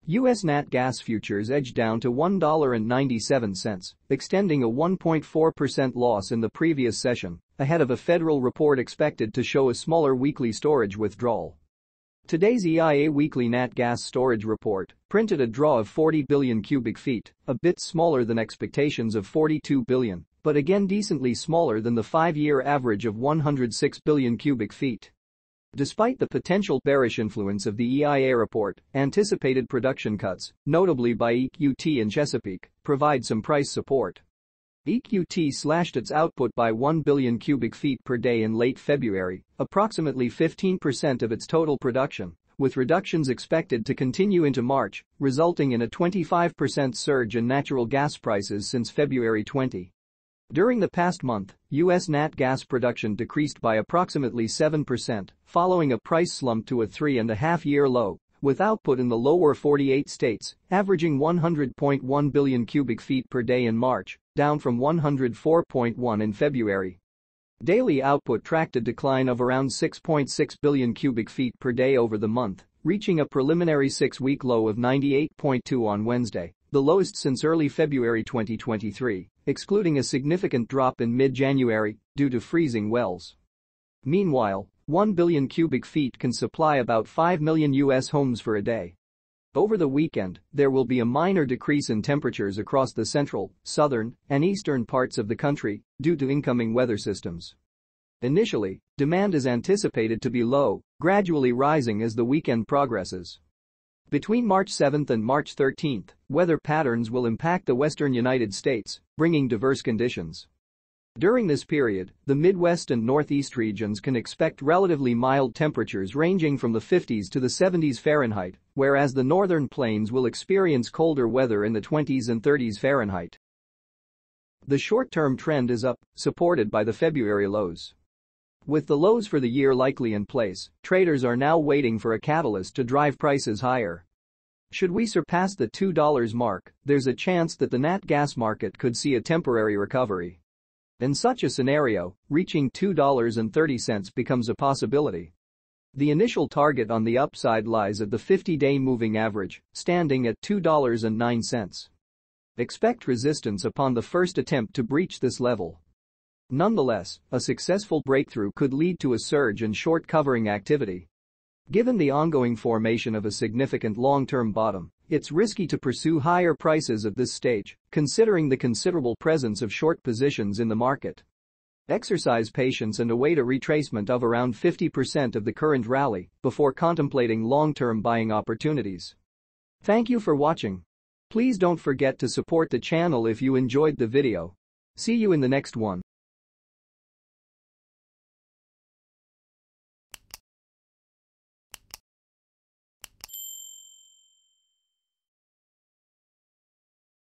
U.S. nat gas futures edged down to $1.97, extending a 1.4% loss in the previous session, ahead of a federal report expected to show a smaller weekly storage withdrawal. Today's EIA weekly nat gas storage report printed a draw of 40 billion cubic feet, a bit smaller than expectations of 42 billion, but again decently smaller than the 5-year average of 106 billion cubic feet. Despite the potential bearish influence of the EIA report, anticipated production cuts, notably by EQT and Chesapeake, provide some price support. EQT slashed its output by 1 billion cubic feet per day in late February, approximately 15% of its total production, with reductions expected to continue into March, resulting in a 25% surge in natural gas prices since February 20. During the past month, U.S. nat gas production decreased by approximately 7%, following a price slump to a 3.5-year low, with output in the lower 48 states, averaging 100.1 billion cubic feet per day in March, down from 104.1 in February. Daily output tracked a decline of around 6.6 billion cubic feet per day over the month, reaching a preliminary 6-week low of 98.2 on Wednesday, the lowest since early February 2023, excluding a significant drop in mid-January due to freezing wells. Meanwhile, 1 billion cubic feet can supply about 5 million U.S. homes for a day. Over the weekend, there will be a minor decrease in temperatures across the central, southern, and eastern parts of the country due to incoming weather systems. Initially, demand is anticipated to be low, gradually rising as the weekend progresses. Between March 7 and March 13, weather patterns will impact the western United States, bringing diverse conditions. During this period, the Midwest and Northeast regions can expect relatively mild temperatures ranging from the 50s to the 70s Fahrenheit, whereas the northern plains will experience colder weather in the 20s and 30s Fahrenheit. The short-term trend is up, supported by the February lows. With the lows for the year likely in place, traders are now waiting for a catalyst to drive prices higher. Should we surpass the $2 mark, there's a chance that the nat gas market could see a temporary recovery. In such a scenario, reaching $2.30 becomes a possibility. The initial target on the upside lies at the 50-day moving average, standing at $2.09. Expect resistance upon the first attempt to breach this level. Nonetheless, a successful breakthrough could lead to a surge in short covering activity. Given the ongoing formation of a significant long-term bottom, it's risky to pursue higher prices at this stage, considering the considerable presence of short positions in the market. Exercise patience and await a retracement of around 50% of the current rally before contemplating long-term buying opportunities. Thank you for watching. Please don't forget to support the channel if you enjoyed the video. See you in the next one.